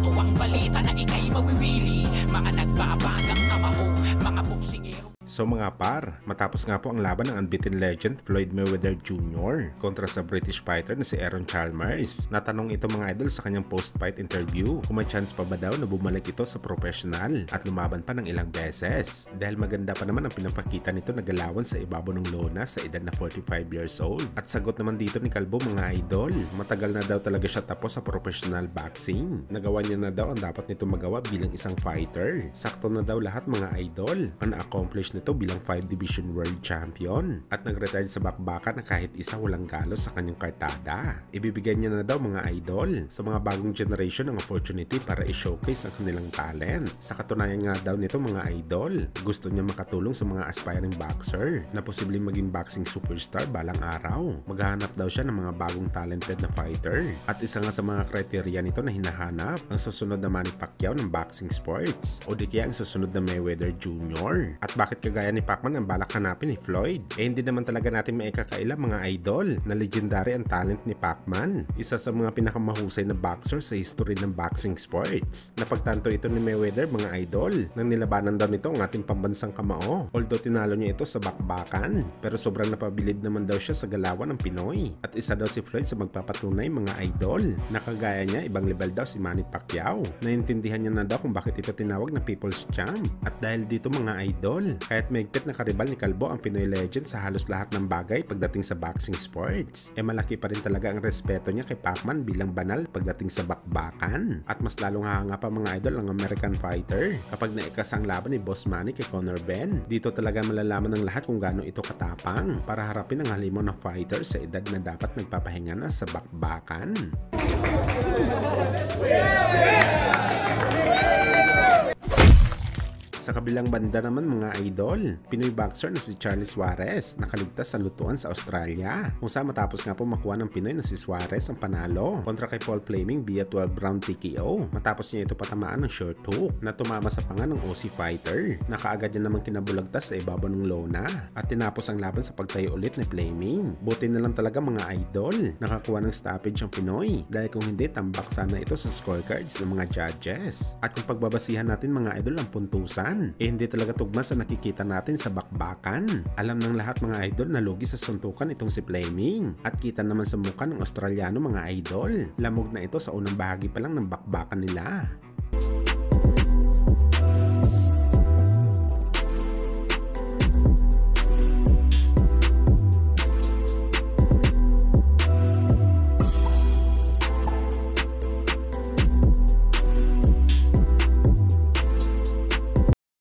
Ito ang balita na ika'y mawiwili. Mga nagbabagang kamao, mga boksingero. So mga par, matapos nga po ang laban ng unbeaten legend Floyd Mayweather Jr. kontra sa British fighter na si Aaron Chalmers, natanong ito mga idol sa kanyang post-fight interview kung may chance pa ba daw na bumalik ito sa professional at lumaban pa ng ilang beses. Dahil maganda pa naman ang pinapakita nito na galawan sa ibabaw ng lona sa edad na 45 years old. At sagot naman dito ni Kalbo mga idol, matagal na daw talaga siya tapos sa professional boxing. Nagawa niya na daw ang dapat nito magawa bilang isang fighter. Sakto na daw lahat mga idol. Ang na-accomplish nito bilang 5 Division World Champion at nag-retire sa bakbakan na kahit isa walang galos sa kanyang kartada. Ibibigay niya na daw mga idol sa mga bagong generation ang opportunity para i-showcase ang kanilang talent. Sa katunayan nga daw nito mga idol, gusto niya makatulong sa mga aspiring boxer na posibleng maging boxing superstar balang araw. Maghahanap daw siya ng mga bagong talented na fighter at isa nga sa mga kriteria nito na hinahanap ang susunod na Manny Pacquiao ng boxing sports o di kaya ang susunod na Mayweather Jr. At bakit kagaya ni Pacman ang balak hanapin ni Floyd? Hindi naman talaga natin maikakaila mga idol na legendary ang talent ni Pacman. Isa sa mga pinakamahusay na boxer sa history ng boxing sports. Napagtanto ito ni Mayweather mga idol nang nilabanan daw nito ang ating pambansang kamao. Although tinalo niya ito sa bakbakan, pero sobrang napabilib naman daw siya sa galawan ng Pinoy. At isa daw si Floyd sa magpapatunay mga idol. Nakagaya niya, ibang level daw si Manny Pacquiao. Naintindihan niya na daw kung bakit ito tinawag na People's Champ. At dahil dito mga idol, kahit mahigpit na karibal ni Kalbo ang Pinoy legend sa halos lahat ng bagay pagdating sa boxing sports, malaki pa rin talaga ang respeto niya kay Pacman bilang banal pagdating sa bakbakan. At mas lalong hahanga pa mga idol ang American fighter kapag naikas ang laban ni Boss Manny kay Conor Benn. Dito talaga malalaman ng lahat kung gaano ito katapang para harapin ang halimaw na fighter sa edad na dapat nagpapahinga na sa bakbakan. Sa kabilang banda naman mga idol, Pinoy boxer na si Charlie Suarez nakaligtas sa lutuan sa Australia. Kung saan matapos nga po makuha ng Pinoy na si Suarez ang panalo kontra kay Paul Fleming via 12 round TKO matapos niya ito patamaan ng short hook na tumama sa panga ng Aussie fighter. Nakaagad niya naman kinabulagtas sa ibabaw ng lona at tinapos ang laban sa pagtayo ulit ni Fleming. Buti na lang talaga mga idol, nakakuha ng stoppage ang Pinoy dahil kung hindi tambak sana ito sa scorecards ng mga judges. At kung pagbabasihan natin mga idol ang puntusan, hindi talaga tugma sa nakikita natin sa bakbakan. Alam ng lahat mga idol na lugi sa suntukan itong si Fleming. At kita naman sa mukha ng Australiano mga idol, lamog na ito sa unang bahagi pa lang ng bakbakan nila.